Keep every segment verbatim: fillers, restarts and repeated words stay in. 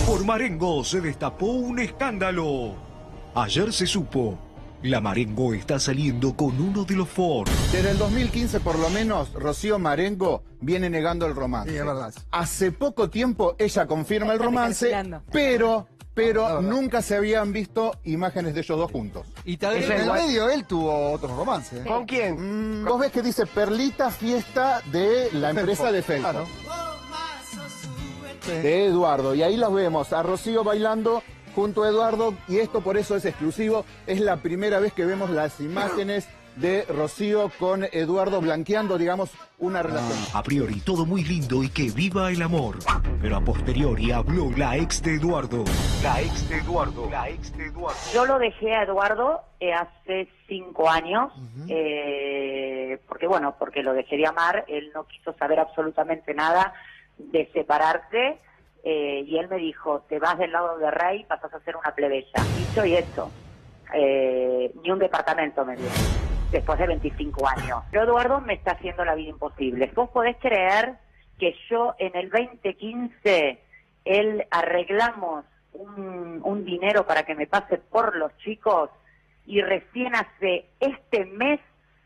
Por Marengo se destapó un escándalo. Ayer se supo, la Marengo está saliendo con uno de los Ford. Desde el dos mil quince por lo menos, Rocío Marengo viene negando el romance. Sí, es verdad. Hace poco tiempo ella confirma el romance, pero, pero nunca se habían visto imágenes de ellos dos juntos. Y tal vez en el medio él tuvo otro romance. ¿eh? ¿Con quién? Mm, vos ves que dice Perlita Fiesta de la empresa de Felpo. Claro. De Eduardo, y ahí los vemos, a Rocío bailando junto a Eduardo, y esto por eso es exclusivo, es la primera vez que vemos las imágenes de Rocío con Eduardo blanqueando, digamos, una relación. A priori todo muy lindo y que viva el amor, pero a posteriori habló la ex de Eduardo. La ex de Eduardo. La ex de Eduardo. Yo lo dejé a Eduardo eh, hace cinco años, uh-huh. eh, porque bueno, porque lo dejé de amar, él no quiso saber absolutamente nada de separarse, eh, y él me dijo, te vas del lado de Rey, pasas a ser una plebeya. Dicho y hecho, eh, ni un departamento me dio, después de veinticinco años. Pero Eduardo me está haciendo la vida imposible. ¿Vos podés creer que yo en el veinte quince, él arreglamos un, un dinero para que me pase por los chicos, y recién hace este mes,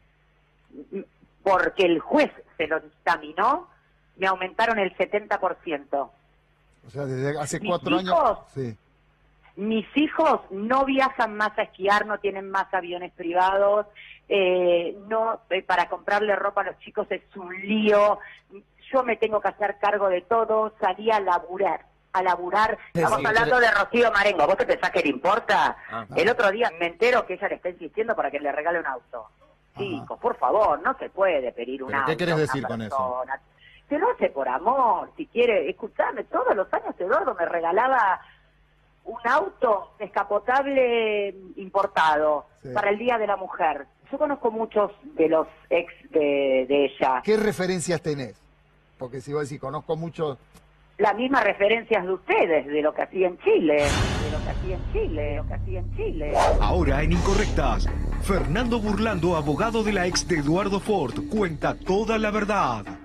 porque el juez se lo dictaminó, me aumentaron el setenta por ciento. O sea, desde hace mis cuatro hijos, años... Sí. Mis hijos no viajan más a esquiar, no tienen más aviones privados, eh, no eh, para comprarle ropa a los chicos es un lío, yo me tengo que hacer cargo de todo, salí a laburar. a laburar, estamos sí, hablando pero... de Rocío Marengo, ¿vos te pensás que le importa? Ah, el otro día me entero que ella le está insistiendo para que le regale un auto. Chicos, por favor, no se puede pedir un ¿Pero auto. qué querés decir con persona. eso? Se lo hace por amor, si quiere, escuchame, todos los años Eduardo me regalaba un auto descapotable importado, sí, para el Día de la Mujer. Yo conozco muchos de los ex de, de ella. ¿Qué referencias tenés? Porque si vos decís, conozco muchos... Las mismas referencias de ustedes, de lo que hacía en Chile, de lo que hacía en Chile, de lo que hacía en Chile. Ahora en Incorrectas, Fernando Burlando, abogado de la ex de Eduardo Ford, cuenta toda la verdad.